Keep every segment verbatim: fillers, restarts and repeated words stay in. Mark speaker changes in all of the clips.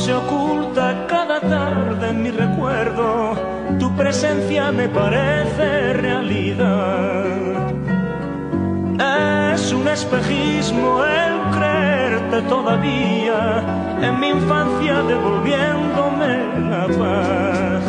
Speaker 1: se oculta cada tarde en mi recuerdo, tu presencia me parece realidad. Es un espejismo el creerte todavía en mi infancia, devolviéndome la paz.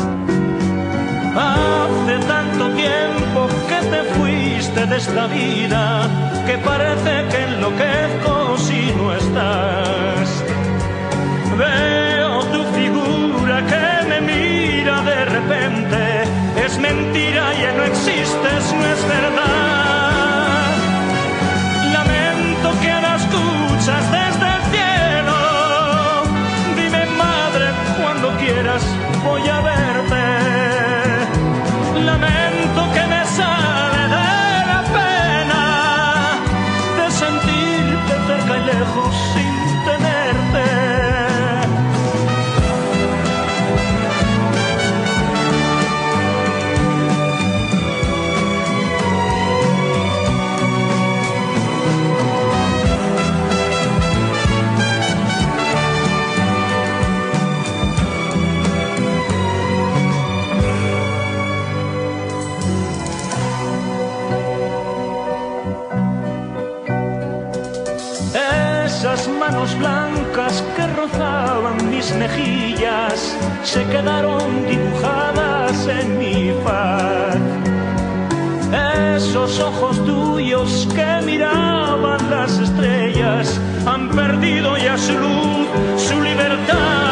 Speaker 1: Hace tanto tiempo que te fuiste de esta vida, que parece que enloquezco si no estás. Veo tu figura que me mira de repente, es mentira, ya no existes, no es verdad. Lamento que ahora escuchas desde el cielo, dime madre, cuando quieras voy a verte. Lamento que me sale de la pena de sentirte cerca y lejos sin tenerte. Esas manos blancas que rozaban mis mejillas se quedaron dibujadas en mi faz. Esos ojos tuyos que miraban las estrellas han perdido ya su luz, su libertad.